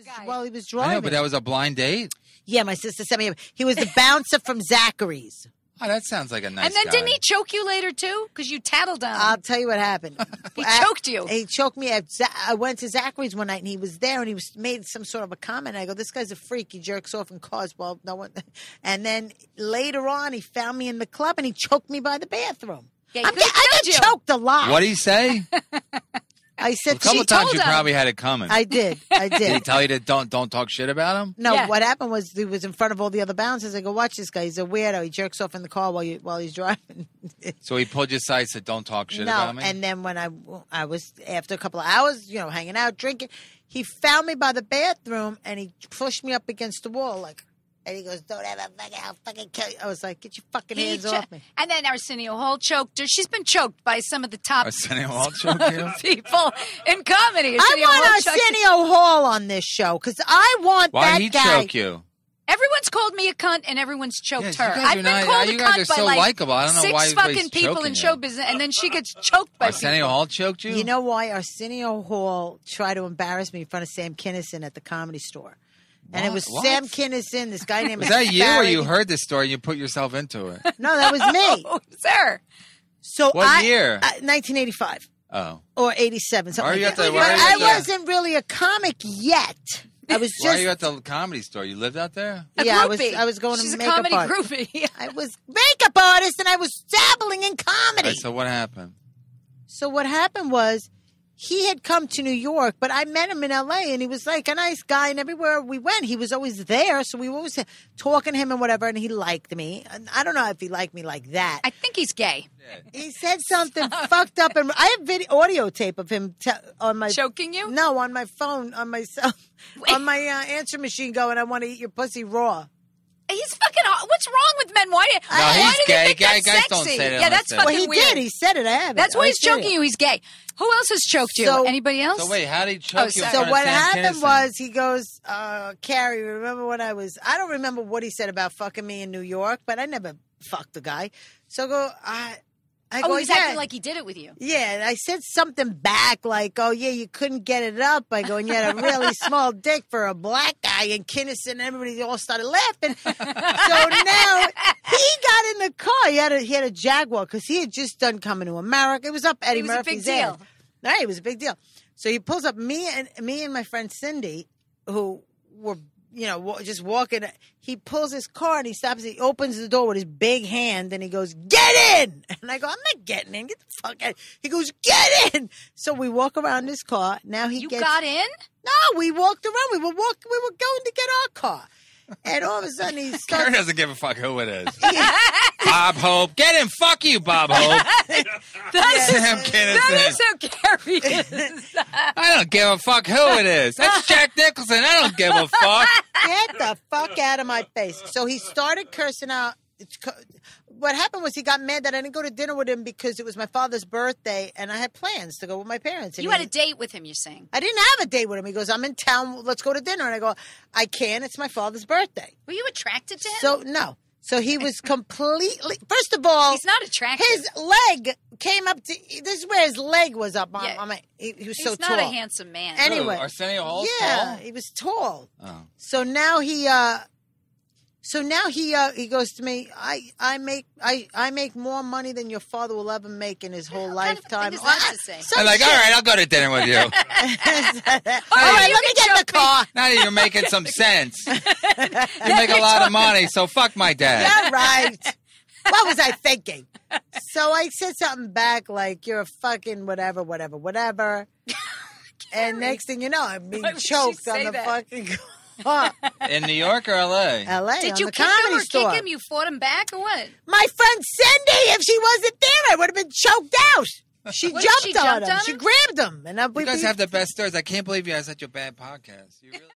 guy? while he was I driving. know, but that was a blind date. Yeah, my sister sent me him. He was the bouncer from Zachary's. Oh, that sounds like a nice And then guy. didn't he choke you later too? Because you tattled on him. I'll tell you what happened. He choked you. He choked me. I went to Zachary's one night, and he was there, and he made some sort of a comment. I go, "This guy's a freak. He jerks off in cars." Well, no one. And then later on, he found me in the club, and he choked me by the bathroom. Yeah, I get choked a lot. What did he say? I said, A couple she times told you him. probably had it coming. I did. Did he tell you to don't talk shit about him? No, Yeah. what happened was he was in front of all the other bouncers. I go, watch this guy. He's a weirdo. He jerks off in the car while he's driving. So he pulled you aside and said, don't talk shit about me? And then when I was, after a couple of hours, hanging out, drinking, he found me by the bathroom and he pushed me up against the wall and he goes, don't ever I'll fucking kill you. I was like, get your fucking hands off me. And then Arsenio Hall choked her. She's been choked by some of the top Arsenio Hall choked you? people in comedy. I want Arsenio Hall on this show because I want Why that did he guy. choke you? Everyone's called me a cunt and everyone's choked Yes, her. you guys I've are been not- called a you guys cunt are by so like likable. I don't know why six everybody's fucking people choking in you. show business, and then she gets choked by Arsenio Hall choked you? You know why Arsenio Hall tried to embarrass me in front of Sam Kinison at the Comedy Store? And it was What? Sam Kinison, this guy named Was that you or Barry. you heard this story and you put yourself into it? No, that was me. Oh, sir. So What year? 1985 Oh. or 87, Why are something you like at that. the- why are you I at the- wasn't really a comic yet. I was Why are just you at the Comedy Store? You lived out there? A yeah. groupie. I was going She's to a makeup comedy art. groupie. I was makeup artist and I was dabbling in comedy. Right, so what happened? So what happened was he had come to New York, but I met him in L.A. and he was like a nice guy. And everywhere we went, he was always there. So we were always talking to him and whatever. And he liked me. And I don't know if he liked me like that. I think he's gay. He said something fucked up. And I have audio tape of him on my Choking you? No, on my phone, on my cell, on my answer machine going, I want to eat your pussy raw. He's fucking. What's wrong with men? Why? No, why he's do they gay. think that's Guys don't sexy? say that Yeah, unless that's they- fucking Well, he weird. did. He said it. I have it. That's why I he's did it. choking you. He's gay. Who else has choked you? So- Anybody else? So wait, how did he choke Oh, you? in sorry. So front of what Sam happened Kinison? was he goes, Carrie, remember when I don't remember what he said about fucking me in New York, but I never fucked the guy. So I go, he's yeah. acting like he did it with you. Yeah, and I said something back like, oh, yeah, you couldn't get it up. I go, and you had a really small dick for a black guy. And Kinison and everybody all started laughing. So now he got in the car. He had a Jaguar because he had just done Coming to America. It was up Eddie It was a Murphy's big deal. ass. Right, it was a big deal. So he pulls up me and my friend Cindy, who were just walking. He pulls his car and he stops. He opens the door with his big hand and he goes, "Get in!" And I go, "I'm not getting in. Get the fuck out!" He goes, "Get in!" So we walk around his car. Now he You gets. got in? No, we walked around. We were going to get our car, and all of a sudden he Karen starts. doesn't give a fuck who it is. Bob Hope. Get in. Fuck you, Bob Hope. Sam Kinison. That is how Gary is. I don't give a fuck who it is. That's Jack Nicholson. I don't give a fuck. Get the fuck out of my face. So he started cursing out. What happened was he got mad that I didn't go to dinner with him because it was my father's birthday and I had plans to go with my parents. And You had a date with him, you're saying. I didn't have a date with him. He goes, "I'm in town. Let's go to dinner." And I go, "I can't. It's my father's birthday." Were you attracted to him? So, no. So he was completely, first of all, He's not attractive. his leg came up to, this is where his leg was up on, Yeah. on my, he was He's so not tall. a handsome man. Anyway. Who, Arsenio Hall? Yeah, Tall? he was tall. Oh. So now he goes to me. I make more money than your father will ever make in his whole What kind of a lifetime. thing is that to say? Some I'm like, shit. all right, I'll go to dinner with you. All right, you let me can get in the choke me. car. Now that you're making some sense. You make a lot of money, so fuck my dad. Yeah, right. What was I thinking? So I said something back like, "You're a fucking whatever." And next thing you know, I'm being Why would she choked say on the that? fucking car. In New York or L.A.? L.A. Did on you the kick him Comedy or Store. kick him? You fought him back or what? My friend Cindy, if she wasn't there, I would have been choked out. She What, jumped she on jumped him. on She him? grabbed him. And You guys have the best stories. I can't believe you have such a bad podcast. You really...